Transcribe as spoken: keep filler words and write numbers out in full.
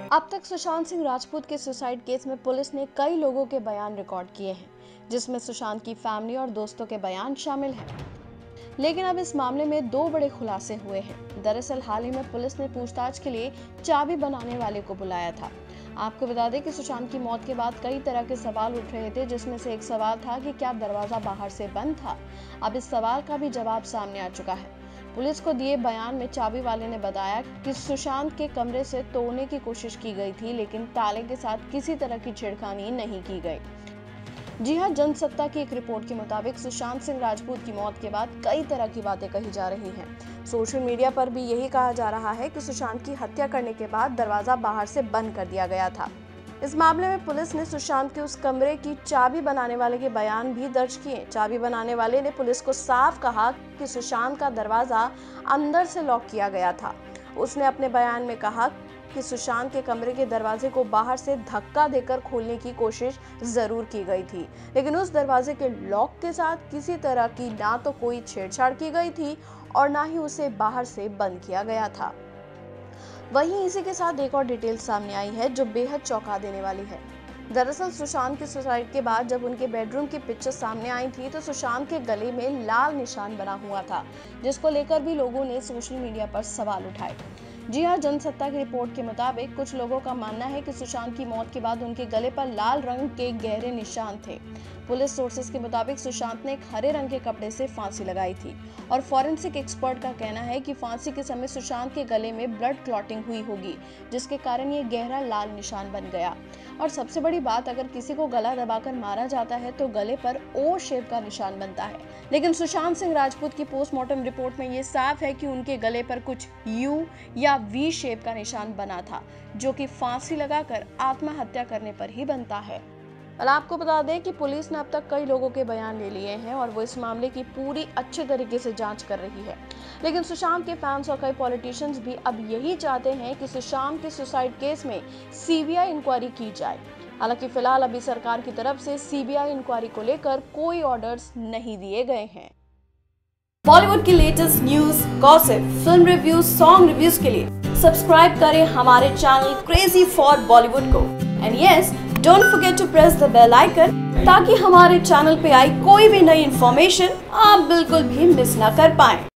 अब तक सुशांत सिंह राजपूत के सुसाइड केस में पुलिस ने कई लोगों के बयान रिकॉर्ड किए हैं, जिसमें सुशांत की फैमिली और दोस्तों के बयान शामिल हैं। लेकिन अब इस मामले में दो बड़े खुलासे हुए हैं। दरअसल हाल ही में पुलिस ने पूछताछ के लिए चाबी बनाने वाले को बुलाया था। आपको बता दें कि सुशांत की मौत के बाद कई तरह के सवाल उठ रहे थे, जिसमें से एक सवाल था कि क्या दरवाजा बाहर से बंद था। अब इस सवाल का भी जवाब सामने आ चुका है। पुलिस को दिए बयान में चाबी वाले ने बताया कि सुशांत के कमरे से तोड़ने की कोशिश की गई थी, लेकिन ताले के साथ किसी तरह की छेड़खानी नहीं की गई। जी हां, जनसत्ता की एक रिपोर्ट के मुताबिक सुशांत सिंह राजपूत की मौत के बाद कई तरह की बातें कही जा रही हैं। सोशल मीडिया पर भी यही कहा जा रहा है कि सुशांत की हत्या करने के बाद दरवाजा बाहर से बंद कर दिया गया था। इस मामले में पुलिस ने सुशांत के उस कमरे की चाबी बनाने वाले के बयान भी दर्ज किए। चाबी बनाने वाले ने पुलिस को साफ कहा कि सुशांत का दरवाजा अंदर से लॉक किया गया था। उसने अपने बयान में कहा कि सुशांत के कमरे के दरवाजे को बाहर से धक्का देकर खोलने की कोशिश जरूर की गई थी, लेकिन उस दरवाजे के लॉक के साथ किसी तरह की ना तो कोई छेड़छाड़ की गई थी और ना ही उसे बाहर से बंद किया गया था। वहीं इसी के साथ एक और डिटेल सामने आई है जो बेहद चौंका देने वाली है। दरअसल सुशांत के सुसाइड के बाद जब उनके बेडरूम की पिक्चर सामने आई थी तो सुशांत के गले में लाल निशान बना हुआ था, जिसको लेकर भी लोगों ने सोशल मीडिया पर सवाल उठाए। जी हां, जनसत्ता की रिपोर्ट के मुताबिक कुछ लोगों का मानना है कि सुशांत की मौत के बाद उनके गले पर लाल रंग के गहरे निशान थे। पुलिस सोर्सेज के मुताबिक सुशांत ने एक हरे रंग के कपड़े से फांसी लगाई थी और फॉरेंसिक एक्सपर्ट का कहना है कि फांसी के समय सुशांत के गले में ब्लड क्लॉटिंग हुई होगी, जिसके कारण ये गहरा लाल निशान बन गया। और सबसे बड़ी बात, अगर किसी को गला दबाकर मारा जाता है तो गले पर ओ शेप का निशान बनता है, लेकिन सुशांत सिंह राजपूत की पोस्टमार्टम रिपोर्ट में ये साफ है कि उनके गले पर कुछ यू या वी शेप का निशान बना था, जो कि फांसी लगाकर आत्महत्या करने पर ही बनता है। और आपको बता दें कि पुलिस ने अब तक कई लोगों के बयान ले लिए हैं और वो इस मामले की पूरी अच्छे तरीके से जांच कर रही है। लेकिन सुशांत के फैंस और कई पॉलिटिशियंस भी अब यही चाहते हैं कि सुशांत के सुसाइड केस में सीबीआई इंक्वायरी की जाए। हालांकि फिलहाल अभी सरकार की तरफ से सीबीआई इंक्वायरी को लेकर कोई ऑर्डर्स नहीं दिए गए हैं। बॉलीवुड की latest news, gossip, film reviews, song reviews के लिए सब्सक्राइब करें हमारे चैनल क्रेजी फॉर बॉलीवुड को। And yes, don't forget to press the bell icon ताकि हमारे चैनल पे आई कोई भी नई इंफॉर्मेशन आप बिल्कुल भी मिस ना कर पाएं।